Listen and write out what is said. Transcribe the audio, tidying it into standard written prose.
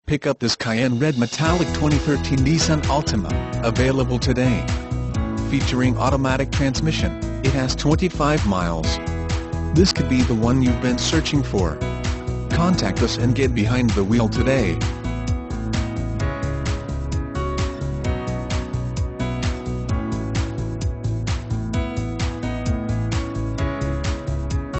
Pick up this Cayenne Red Metallic 2013 Nissan Altima, available today. Featuring automatic transmission, it has 25 miles. This could be the one you've been searching for. Contact us and get behind the wheel today.